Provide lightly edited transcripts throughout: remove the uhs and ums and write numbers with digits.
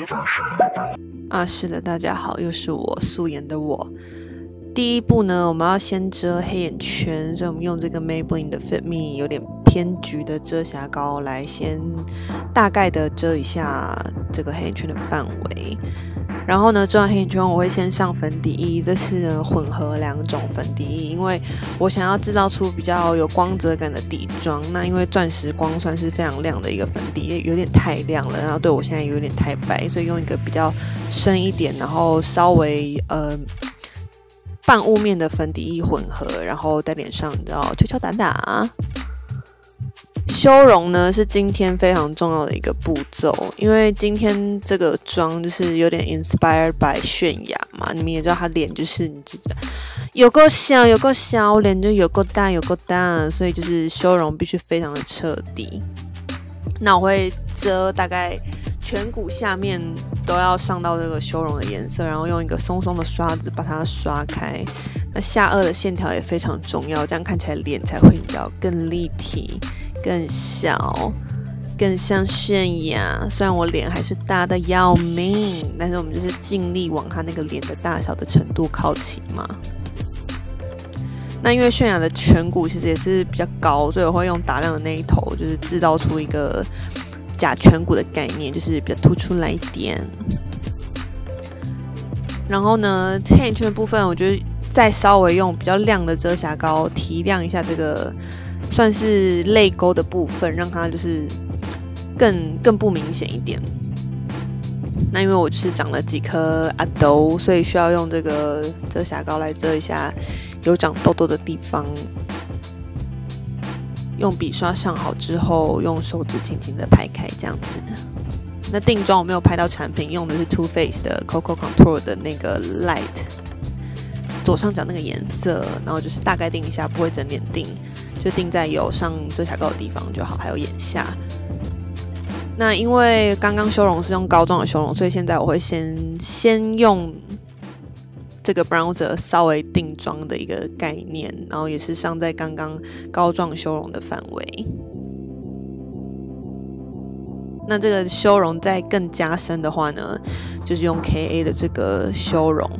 啊，是的，大家好，又是我素颜的我。第一步呢，我们要先遮黑眼圈，所以我们用这个 Maybelline 的 Fit Me 有点偏橘的遮瑕膏来先大概的遮一下这个黑眼圈的范围。然后呢，遮完黑眼圈我会先上粉底液，这次呢混合2种粉底液，因为我想要制造出比较有光泽感的底妆。那因为钻石光算是非常亮的一个粉底液，有点太亮了，然后对我现在有点太白，所以用一个比较深一点，然后稍微半雾面的粉底液混合，然后在脸上要敲敲打打。修容呢是今天非常重要的一个步骤，因为今天这个妆就是有点 inspired by 泫雅嘛，你们也知道她脸就是你知道有够小有够小，脸就有够大有够大，所以就是修容必须非常的彻底。那我会遮大概颧骨下面都要上到这个修容的颜色，然后用一个松松的刷子把它刷开。那下颚的线条也非常重要，这样看起来脸才会比较更立体、更小、更像泫雅。虽然我脸还是大的要命，但是我们就是尽力往它那个脸的大小的程度靠齐嘛。那因为泫雅的颧骨其实也是比较高，所以我会用打亮的那一头，就是制造出一个假颧骨的概念，就是比较突出来一点。然后呢，黑眼圈的部分，我觉得再稍微用比较亮的遮瑕膏提亮一下这个算是泪沟的部分，让它就是更不明显一点。那因为我就是长了几颗阿斗，所以需要用这个遮瑕膏来遮一下有长痘痘的地方。用笔刷上好之后，用手指轻轻的拍开，这样子。那定妆我没有拍到产品，用的是 Too Faced 的 Coco Contour 的那个 Light， 左上角那个颜色，然后就是大概定一下，不会整脸定，就定在有上遮瑕膏的地方就好，还有眼下。那因为刚刚修容是用膏状的修容，所以现在我会先用这个 bronzer 稍微定妆的一个概念，然后也是上在刚刚膏状修容的范围。那这个修容再更加深的话呢，就是用 KA 的这个修容，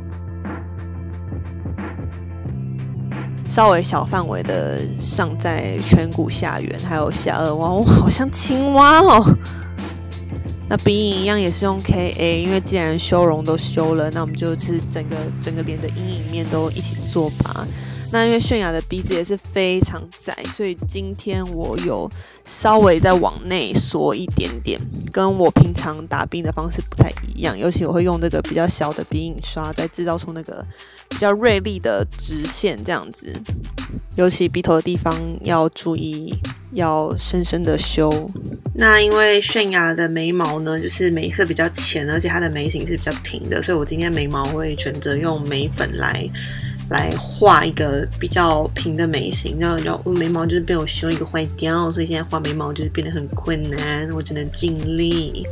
稍微小范围的上在颧骨下缘，还有下颚。哇，我好像青蛙哦。那鼻影一样也是用 KA， 因为既然修容都修了，那我们就是整个脸的阴影面都一起做吧。那因为泫雅的鼻子也是非常窄，所以今天我有稍微再往内缩一点点，跟我平常打鼻影的方式不太一样。尤其我会用这个比较小的鼻影刷，再制造出那个比较锐利的直线，这样子。尤其鼻头的地方要注意，要深深的修。那因为泫雅的眉毛呢，就是眉色比较浅，而且它的眉形是比较平的，所以我今天眉毛会选择用眉粉来画一个比较平的眉形，然后我眉毛就是被我修一个坏掉，所以现在画眉毛就是变得很困难，我只能尽力。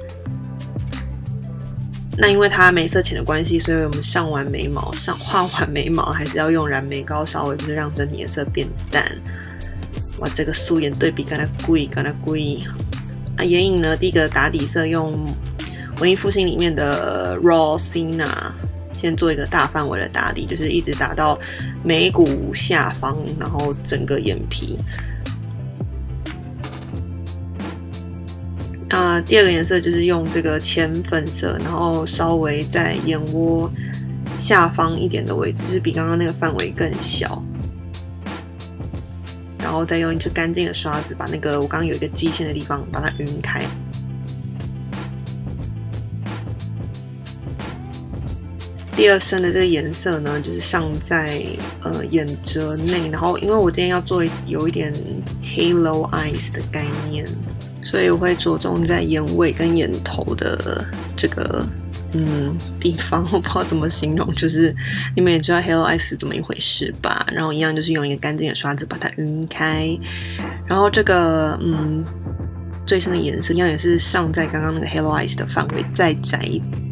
那因为它眉色浅的关系，所以我们画完眉毛还是要用染眉膏稍微就是让整体颜色变淡。哇，这个素颜对比干那贵。啊，眼影呢，第一个打底色用文艺复兴里面的 Raw Sienna。先做一个大范围的打底，就是一直打到眉骨下方，然后整个眼皮。第二个颜色就是用这个浅粉色，然后稍微在眼窝下方一点的位置，就是比刚刚那个范围更小。然后再用一支干净的刷子，把那个我刚刚有一个基线的地方把它晕开。第二深的这个颜色呢，就是上在眼褶内，然后因为我今天要做有一点 halo eyes 的概念，所以我会着重在眼尾跟眼头的这个地方，我不知道怎么形容，就是你们也知道 halo eyes 是怎么一回事吧？然后一样就是用一个干净的刷子把它晕开，然后这个最深的颜色一样也是上在刚刚那个 halo eyes 的范围再窄一点。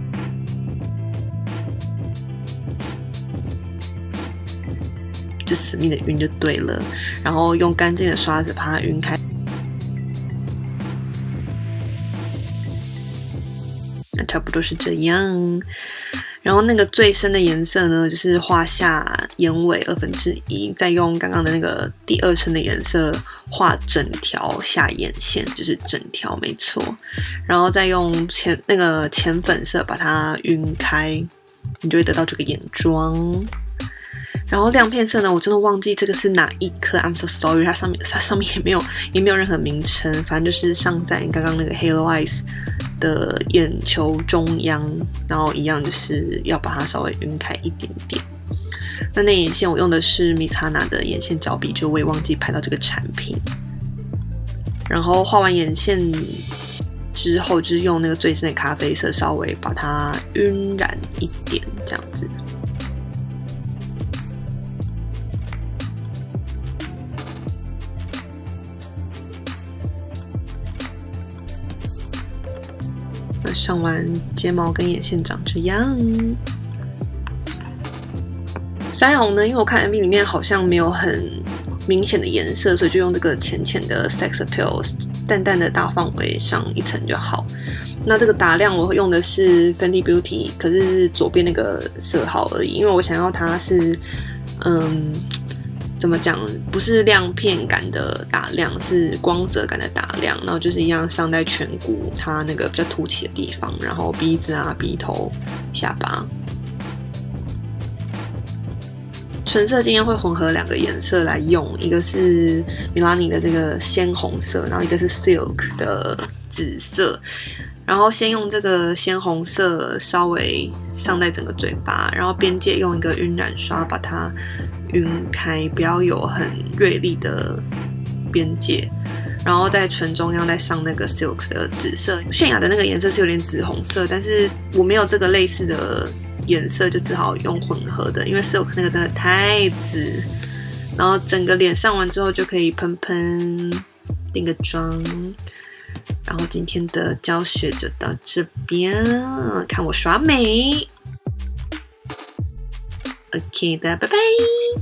就死命的晕就对了，然后用干净的刷子把它晕开。 差不多是这样。然后那个最深的颜色呢，就是画下眼尾1/2，再用刚刚的那个第2深的颜色画整条下眼线，就是整条没错。然后再用那个浅粉色把它晕开，你就会得到这个眼妆。然后亮片色呢，我真的忘记这个是哪一颗 ，I'm so sorry， 它上面也没有任何名称，反正就是上在刚刚那个 Halo Eyes 的眼球中央，然后一样就是要把它稍微晕开一点点。那内眼线我用的是 Miss Hana 的眼线脚笔，就我也忘记拍到这个产品。然后画完眼线之后，就是用那个最深的咖啡色稍微把它晕染一点，这样子。那上完睫毛跟眼线长这样。腮红呢，因为我看 MV 里面好像没有很明显的颜色，所以就用这个浅浅的 Sex Appeal 淡淡的大范围上一层就好。那这个打亮我用的是 Fenty Beauty， 可是左边那个色号而已，因为我想要它是怎么讲，不是亮片感的打亮，是光泽感的打亮，然后就是一样上在颧骨它那个比较凸起的地方，然后鼻子啊、鼻头、下巴。唇色今天会混合2个颜色来用，一个是 Milani 的这个鲜红色，然后一个是 Silk 的紫色。然后先用这个鲜红色稍微上在整个嘴巴，然后边界用一个晕染刷把它晕开，不要有很锐利的边界。然后在唇中央再上那个 Silk 的紫色，泫雅的那个颜色是有点紫红色，但是我没有这个类似的颜色，就只好用混合的，因为 Silk 那个真的太紫。然后整个脸上完之后就可以喷定个妆。然后今天的教学就到这边，看我耍美。OK 的，拜拜。